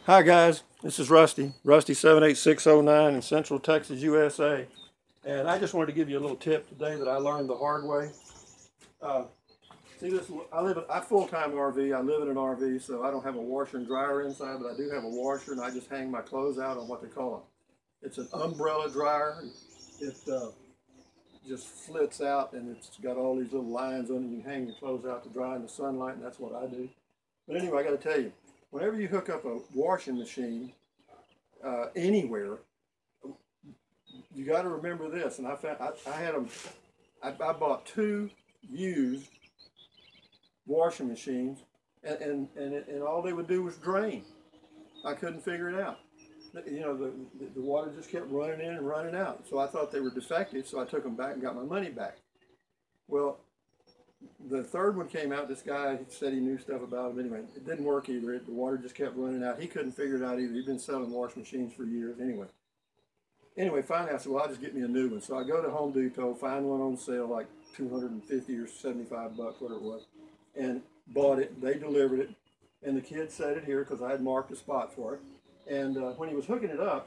Hi guys, this is Rusty 78609 in Central Texas, USA. And I just wanted to give you a little tip today that I learned the hard way. Uh, see this, I full-time RV, I live in an RV, so I don't have a washer and dryer inside, but I do have a washer and I just hang my clothes out on what they call it's an umbrella dryer. It just flits out and it's got all these little lines on it. You can hang your clothes out to dry in the sunlight, and that's what I do. But anyway, I got to tell you, whenever you hook up a washing machine anywhere, you got to remember this. And I found I had them. I bought two used washing machines, and all they would do was drain. I couldn't figure it out. You know, the water just kept running in and running out. So I thought they were defective. So I took them back and got my money back. Well, the third one came out. This guy said he knew stuff about it. Anyway, it didn't work either. The water just kept running out. He couldn't figure it out either. He'd been selling washing machines for years. Anyway, finally I said, well, I'll just get me a new one. So I go to Home Depot, find one on sale, like 250 or 75 bucks, whatever it was, and bought it. They delivered it, and the kid set it here because I had marked a spot for it. And when he was hooking it up,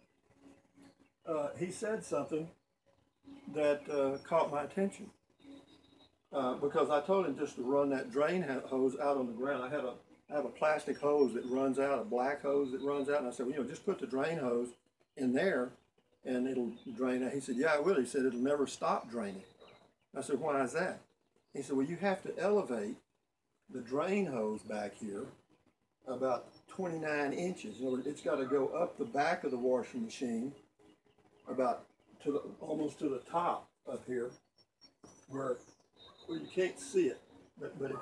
he said something that caught my attention. Because I told him just to run that drain hose out on the ground. I have a plastic hose that runs out, a black hose that runs out, and I said, well, you know, just put the drain hose in there and it'll drain out. He said, yeah, I will. He said, it'll never stop draining. I said, why is that? He said, well, you have to elevate the drain hose back here about 29 inches. You know, it's got to go up the back of the washing machine about almost to the top up here where you can't see it, but it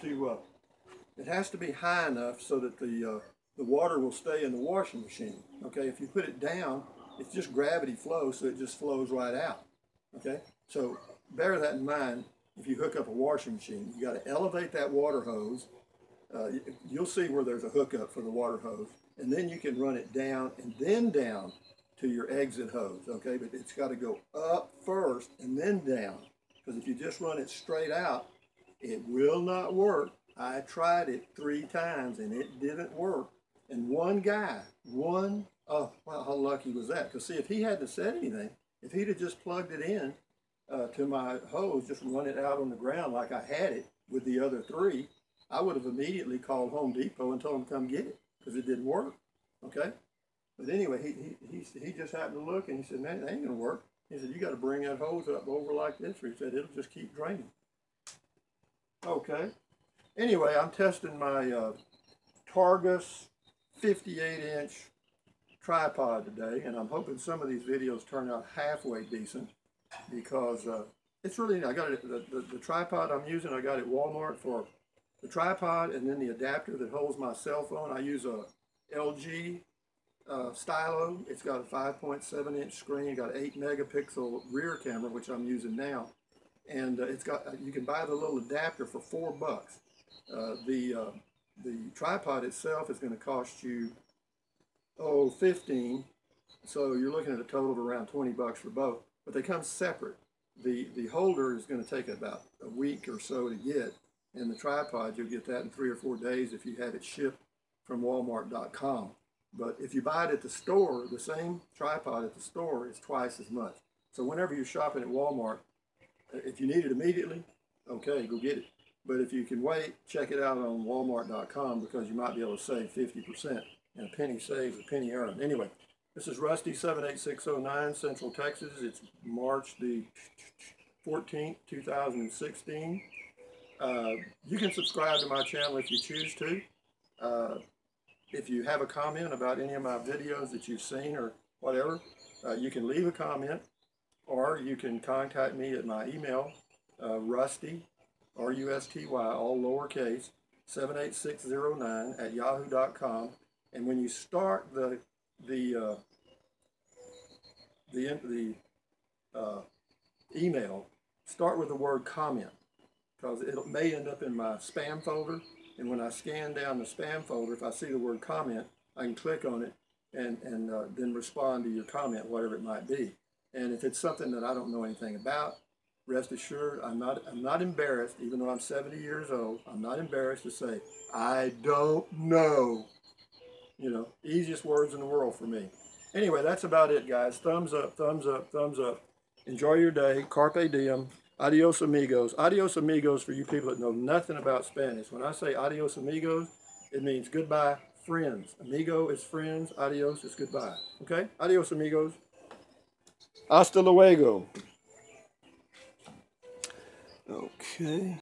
has to be high enough so that the water will stay in the washing machine. Okay, if you put it down, it's just gravity flow, so it just flows right out. Okay, so bear that in mind. If you hook up a washing machine, you got to elevate that water hose. You'll see where there's a hookup for the water hose, and then you can run it down and then down to your exit hose. Okay, but it's got to go up first and then down. Because if you just run it straight out, it will not work. I tried it 3 times and it didn't work. And one guy, oh, well, how lucky was that? Because see, if he hadn't said anything, if he'd have just plugged it in to my hose, just run it out on the ground like I had it with the other 3, I would have immediately called Home Depot and told them to come get it because it didn't work. Okay? But anyway, he just happened to look and he said, man, it ain't going to work. He said, you got to bring that hose up over like this, or he said, it'll just keep draining. Okay. Anyway, I'm testing my Targus 58-inch tripod today, and I'm hoping some of these videos turn out halfway decent because it's really, I got it, the tripod I'm using, I got at Walmart for the tripod and then the adapter that holds my cell phone. I use a LG stylo. It's got a 5.7-inch screen, got an 8-megapixel rear camera, which I'm using now, and you can buy the little adapter for $4. The tripod itself is going to cost you $15, so you're looking at a total of around $20 for both. But they come separate. The holder is going to take about a week or so to get, and the tripod you'll get that in 3 or 4 days if you have it shipped from Walmart.com. But if you buy it at the store, the same tripod at the store is twice as much. So whenever you're shopping at Walmart, if you need it immediately, okay, go get it. But if you can wait, check it out on Walmart.com because you might be able to save 50%. And a penny saved, a penny earned. Anyway, this is Rusty 78609, Central Texas. It's March the 14th, 2016. You can subscribe to my channel if you choose to. If you have a comment about any of my videos that you've seen or whatever, you can leave a comment, or you can contact me at my email, Rusty, R-U-S-T-Y, all lowercase, 78609 at yahoo.com. And when you start the email, start with the word comment, because it may end up in my spam folder. And when I scan down the spam folder, if I see the word comment, I can click on it and then respond to your comment, whatever it might be. And if it's something that I don't know anything about, rest assured, I'm not embarrassed, even though I'm 70 years old, I'm not embarrassed to say, I don't know. You know, easiest words in the world for me. Anyway, that's about it, guys. Thumbs up, thumbs up, thumbs up. Enjoy your day. Carpe diem. Adios, amigos. Adios, amigos for you people that know nothing about Spanish. When I say adios, amigos, it means goodbye, friends. Amigo is friends. Adios is goodbye. Okay? Adios, amigos. Hasta luego. Okay.